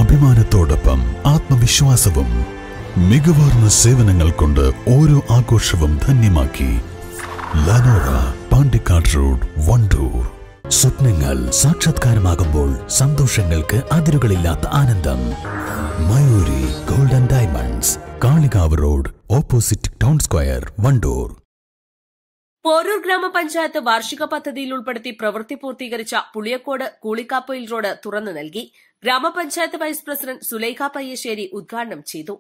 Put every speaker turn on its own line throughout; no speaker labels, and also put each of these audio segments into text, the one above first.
അഭിമാനത്തോടൊപ്പം ആത്മവിശ്വാസവും മികവാർന്ന സേവനങ്ങൾ കൊണ്ട് ഓരോ ആഘോഷവും ധന്യമാക്കി. ലനോറ, പാണ്ടിക്കാട് റോഡ്, വണ്ടൂർ. സ്വപ്നങ്ങൾ സാക്ഷാത്കാരമാകുമ്പോൾ സന്തോഷങ്ങൾക്ക് അതിരുകളില്ലാത്ത ആനന്ദം. Mayuri golden diamonds, Kalikavu road, opposite town square, Wandoor.
Poroor ഗ്രാമപഞ്ചായത്ത് വാർഷിക പദ്ധതിയിൽ ഉൾപ്പെടുത്തി പ്രവൃത്തി പൂർത്തീകരിച്ച പുളിയക്കോട് കൂളിക്കാപ്പൊയിൽ റോഡ് തുറന്നു നൽകി. ഗ്രാമപഞ്ചായത്ത് വൈസ് പ്രസിഡന്റ് സുലൈഖ പയ്യശ്ശേരി ഉദ്ഘാടനം ചെയ്തു.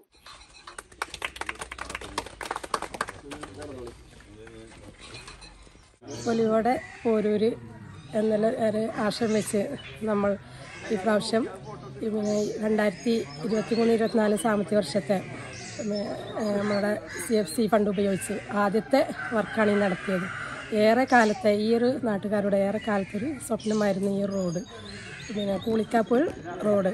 പുലിയോടെ പോരൂര് എന്നുള്ള ഒരു ആശയം വെച്ച് നമ്മൾ ഈ പ്രാവശ്യം 2023-24 സാമ്പത്തിക വർഷത്തെ നമ്മുടെ CFC ഫണ്ട് ഉപയോഗിച്ച് ആദ്യത്തെ വർക്കാണ് ഈ നടത്തിയത്. ഏറെ കാലത്തെ ഈ ഒരു നാട്ടുകാരുടെ ഏറെ കാലത്തൊരു സ്വപ്നമായിരുന്നു ഈ റോഡ്, കൂളിക്കാപ്പൊയിൽ റോഡ്.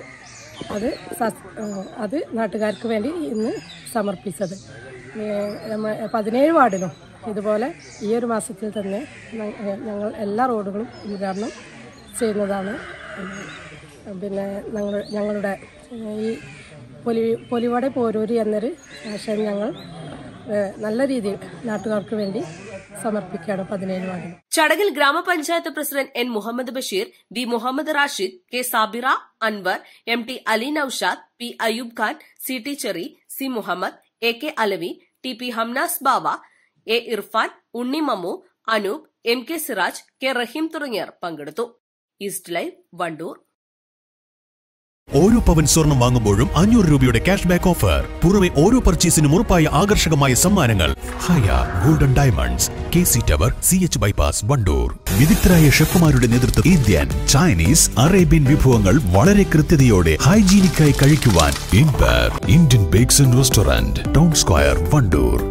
അത് നാട്ടുകാർക്ക് വേണ്ടി ഇന്ന് സമർപ്പിച്ചത്. 17 വാർഡിലും ഇതുപോലെ ഈ ഒരു മാസത്തിൽ തന്നെ ഞങ്ങൾ എല്ലാ റോഡുകളും ഉദ്ഘാടനം ചെയ്യുന്നതാണ്. പിന്നെ ഞങ്ങളുടെ ഈ പൊലിവട പോരൂര് എന്നൊരു ആശയം ഞങ്ങൾ നല്ല രീതിയിൽ നാട്ടുകാർക്ക് വേണ്ടി സമർപ്പിക്കുകയാണ് 17 വാർഡിൽ.
ചടങ്ങിൽ ഗ്രാമപഞ്ചായത്ത് president N. Muhammad Basheer, B. Muhammad Rashid, K. Sabira, Anwar, MT Ali Noushad, P. Ayyub Khan, CT Cherry, C. Muhammad, AK Alavi, TP Hamnas Bava, A. Irfan, Unni Mammu, Anoop, MK Siraj, K. Rahim തുടങ്ങിയവർ പങ്കെടുത്തു. East live, Wandoor.
ഓരോ പവൻ സ്വർണം വാങ്ങുമ്പോഴും 500 രൂപയുടെ ക്യാഷ് ബാക്ക് ഓഫർ. പുറമെ ഓരോ പർച്ചേസിനും ഉറപ്പായ ആകർഷകമായ സമ്മാനങ്ങൾ. Haya golden diamonds, KC tower, CH bypass, Wandoor. വിദഗ്ധരായ ഷെഫുമാരുടെ നേതൃത്വം ഇന്ത്യൻ, ചൈനീസ്, അറേബ്യൻ വിഭവങ്ങൾ വളരെ കൃത്യതയോടെ ഹൈജീനിക്കായി കഴിക്കുവാൻ. Indian bakes and restaurant, town square, Wandoor.